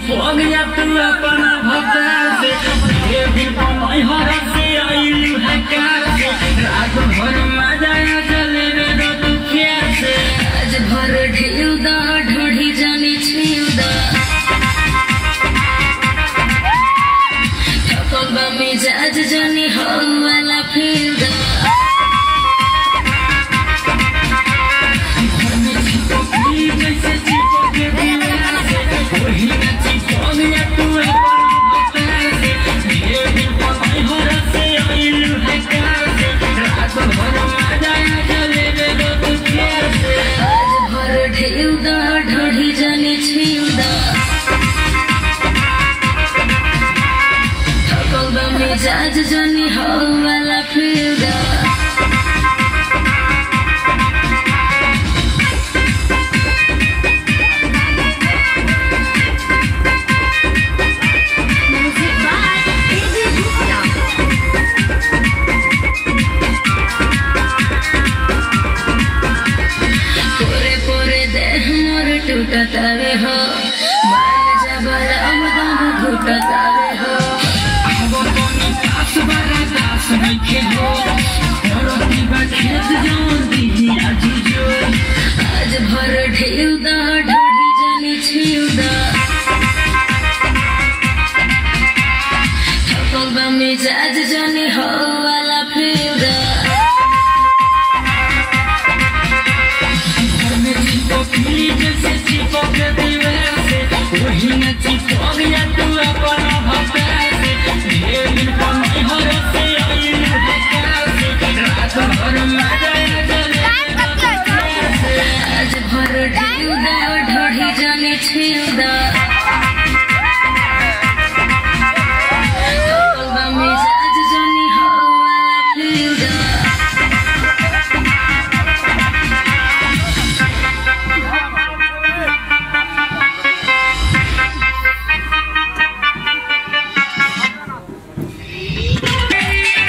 चिपक जा तू अपना भतार से ये भी पमाई हर से आइलू है कार से रात भर मजा आ चले रे तू प्यार से आज भर ढिलदा ढोढ़ी जानी छिलदा ठकल मिजाज जानी हो वाला फिरदा ढोढ़ी जानी छिलदा ठकल मिजाज जानी हो वाला फिरदा टूटतावे हो मान जबर अमदम घुटतावे हो आगो कोनी पास बरा दास नइखे हो रोटी बा खेत जान दीदी आज जो आज भर ढिलदा ढोढ़ी जानी छिलदा